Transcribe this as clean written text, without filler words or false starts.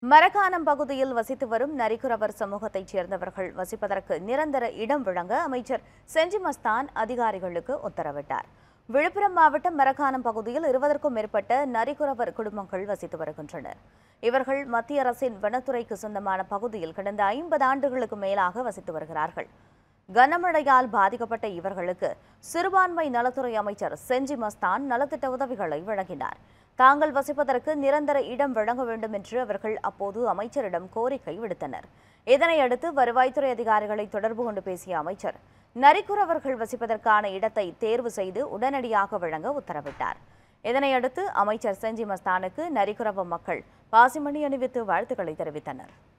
மரக்காணம் பகுதியில் வசித்து வரும் நரிக்குறவர் சமூகத்தைச் சேர்ந்தவர்கள் வசிப்பதற்கு நிரந்தர இடம் வழங்க அமைச்சர் செஞ்சி மஸ்தான் அதிகாரிகளுக்கு உத்தரவிட்டார். விழுப்புரம் மாவட்டம் மரக்காணம் பகுதியில் 20க்கும் மேற்பட்ட நரிக்குறவர் குடும்பங்கள் வசித்து வருகின்றனர். இவர்கள் மத்திய அரசின் வனத்துறைக்கு சொந்தமான பகுதியில் கடந்த 50 ஆண்டுகளுக்கு மேலாக வசித்து வருகிறார்கள். கனமழையால் பாதிக்கப்பட்ட இவர்களுக்கு சிறுபான்மை நலத்துறை அமைச்சர் செஞ்சி மஸ்தான் நலத்திட்ட உதவிகளை வழங்கினார். தாங்கள் வசிப்பதற்கு நிரந்தர இடம் வழங்க வேண்டும் என்று அவர்கள் அப்போது அமைச்சரிடம் கோரிக்கை விடுத்தனர். இதனையடுத்து வருவாய்த்துறை அதிகாரிகளை தொடர்பு கொண்டு பேசிய அமைச்சர் நரிக்குறவர்கள் வசிப்பதற்கான இடத்தை தேர்வு செய்து உடனடியாக வழங்க உத்தரவிட்டார். இதனையடுத்து அமைச்சர் செஞ்சி மஸ்தானுக்கு நரிக்குறவ மக்கள் பாசிமணி அணிவித்து வாழ்த்துக்களை தெரிவித்தனர்.